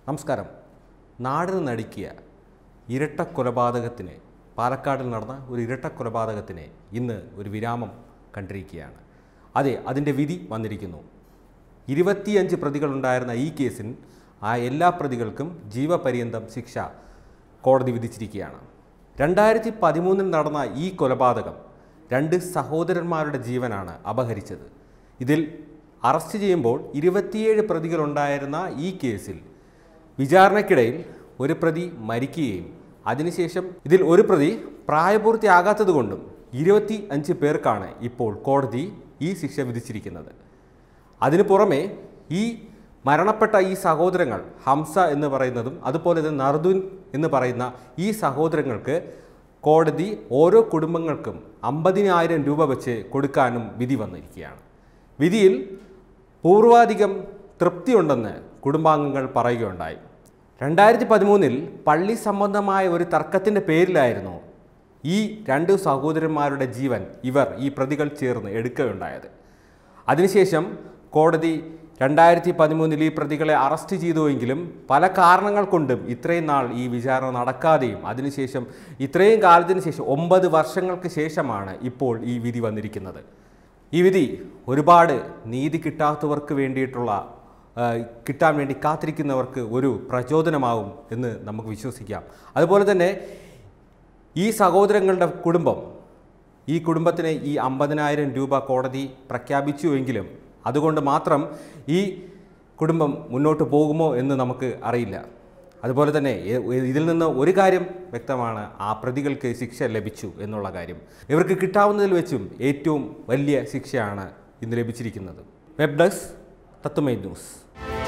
നമസ്കാരം. നാടിന് നടുക്കിയ ഇരട്ട കൊലപാതകത്തിന്, പാലക്കാടിൽ നടന്ന ഒരു ഇരട്ട കൊലപാതകത്തിന് ഇന്ന് ഒരു വിരാമം കണ്ടിരിക്കുകയാണ്. അതെ, അതിൻ്റെ വിധി വന്നിരിക്കുന്നു. 25 പ്രതികളുണ്ടായിരുന്ന ഈ കേസിൽ എല്ലാ പ്രതികൾക്കും ജീവപര്യന്തം ശിക്ഷ കോടതി വിധിച്ചിരിക്കുകയാണ്. 2013 നടന്ന ഈ കൊലപാതകം 2 സഹോദരന്മാരുടെ ജീവനാണ് അപഹരിച്ചത്. ഇതിൽ അറസ്റ്റ് ചെയ്യുമ്പോൾ 27 പ്രതികളുണ്ടായിരുന്ന ഈ കേസിൽ വിചാരണയ്ക്കിടയിൽ ഒരു പ്രതി മരിക്കുകയും അതിനുശേഷം ഇതിൽ ഒരു പ്രതി പ്രായപൂർത്തിയാകാത്തതുകൊണ്ടും 25 പേർക്കാണ് ഇപ്പോൾ കോടതി ഈ ശിക്ഷ വിധിച്ചിരിക്കുന്നത്. അതിനു പുറമെ ഈ മരണപ്പെട്ട ഈ സഹോദരങ്ങൾ ഹംസ എന്ന് പറയുന്നതും അതുപോലെ തന്നെ നർദുൻ എന്ന് പറയുന്ന ഈ സഹോദരങ്ങൾക്ക് കോടതി ഓരോ കുടുംബങ്ങൾക്കും 50,000 രൂപ വെച്ച് കൊടുക്കാനും വിധി വന്നിരിക്കുകയാണ്. വിധിയിൽ പൂർവാധികം തൃപ്തിയുണ്ടെന്ന് കുടുംബാംഗങ്ങൾ പറയുകയുണ്ടായി. 2013 പള്ളി സംബന്ധമായ ഒരു തർക്കത്തിൻ്റെ പേരിലായിരുന്നു ഈ 2 സഹോദരന്മാരുടെ ജീവൻ ഈ പ്രതികൾ ചേർന്ന് എടുക്കുകയുണ്ടായത്. അതിനുശേഷം കോടതി 2013 ഈ പ്രതികളെ അറസ്റ്റ് ചെയ്തുവെങ്കിലും പല കാരണങ്ങൾ കൊണ്ടും ഇത്രയും നാൾ ഈ വിചാരണ നടക്കാതെയും അതിനുശേഷം ഇത്രയും കാലത്തിന് ശേഷം 9 വർഷങ്ങൾക്ക് ശേഷമാണ് ഇപ്പോൾ ഈ വിധി വന്നിരിക്കുന്നത്. ഈ വിധി ഒരുപാട് നീതി കിട്ടാത്തവർക്ക് കിട്ടാൻ വേണ്ടി കാത്തിരിക്കുന്നവർക്ക് ഒരു പ്രചോദനമാകും എന്ന് നമുക്ക് വിശ്വസിക്കാം. അതുപോലെ തന്നെ ഈ സഹോദരങ്ങളുടെ ഈ കുടുംബത്തിന് ഈ 50,000 രൂപ കോടതി പ്രഖ്യാപിച്ചുവെങ്കിലും അതുകൊണ്ട് മാത്രം ഈ കുടുംബം മുന്നോട്ട് പോകുമോ എന്ന് നമുക്ക് അറിയില്ല. അതുപോലെ തന്നെ ഇതിൽ നിന്ന് ഒരു കാര്യം വ്യക്തമാണ്, ആ പ്രതികൾക്ക് ശിക്ഷ ലഭിച്ചു എന്നുള്ള കാര്യം. ഇവർക്ക് കിട്ടാവുന്നതിൽ വെച്ചും ഏറ്റവും വലിയ ശിക്ഷയാണ് ഇന്ന് ലഭിച്ചിരിക്കുന്നത്. Web desk Tatwamayi news.